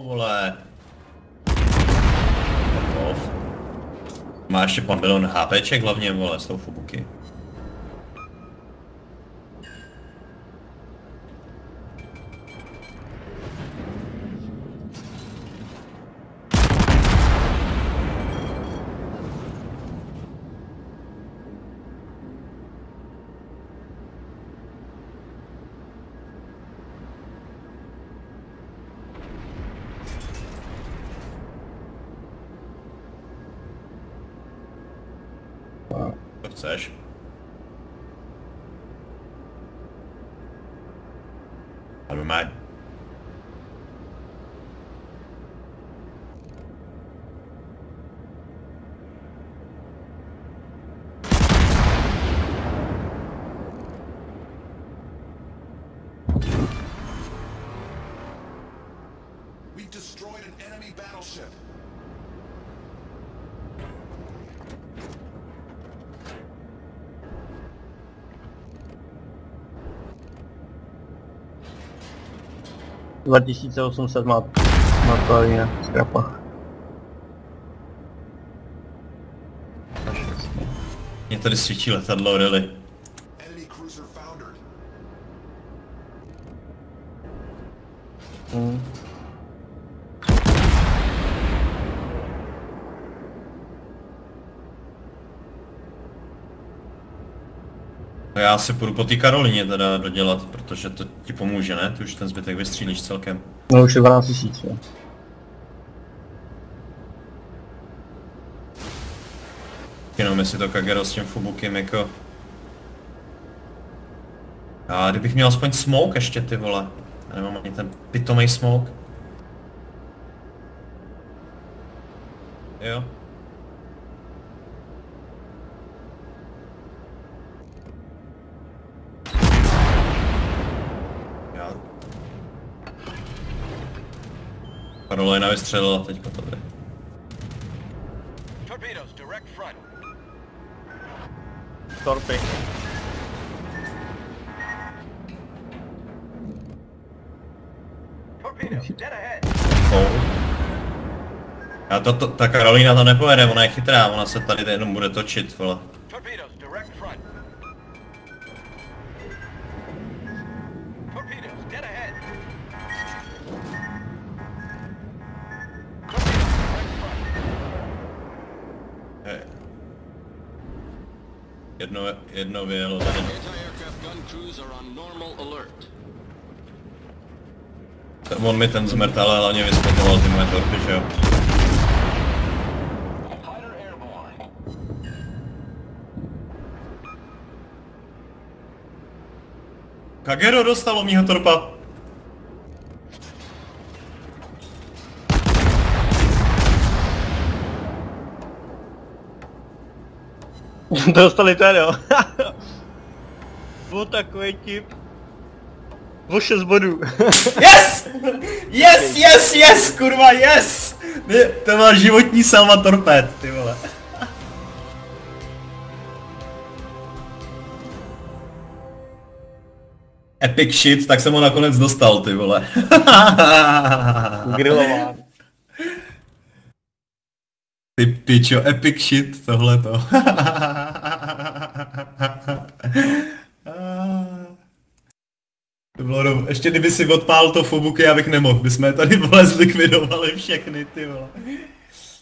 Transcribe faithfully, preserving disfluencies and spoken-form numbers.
vole. Off. Má ještě pan milion HPček hlavně, vole, s tou Fubuki. Co chceš? Never mind. We've destroyed an enemy battleship. dva tisíce osm set má na to ale jinak skrapa. Mě tady svítí letadlo, really. Enemy cruiser foundered. Hmm. Já si půjdu po té Karolině teda dodělat, protože to ti pomůže, ne? Ty už ten zbytek vystřílíš celkem. No už je dvanáct tisíc, jo. Jenom jestli to Kagero s tím Fubukim jako... A kdybych měl aspoň smoke ještě, ty vole. Já nemám ani ten pitomej smoke. Jo. Já. Karolina vystřelila teď po tobě. Torpedoes, direct front. Torpy. Torpedoes, dead ahead. Oh. Já to, to, ta Karolina to nepojede, ona je chytrá, ona se tady jenom bude točit, vole. Torpedoes, direct front. Torpedoes, dead ahead. Torpedoes, direct front. Je. Jedno, jedno vyjelo tady. Anti-aircraft gun crews are on normal alert. On mi ten zmrt, ale hlavně vyspotoval ty moje torpy, že jo. Fighter airborne. Kagero dostalo mýho torpa. Dostali ten, jo. Byl takový tip. O šest bodů. Yes! Yes, yes, yes, kurva, yes! To má životní salva torpéd, ty vole. Epic shit, tak jsem ho nakonec dostal, ty vole. Grilován. Ty pičo, epic shit, tohleto. To bylo dob... Ještě kdyby si odpálil to Fubuki, já bych nemohl, bychom je tady vole zlikvidovali všechny, ty vole.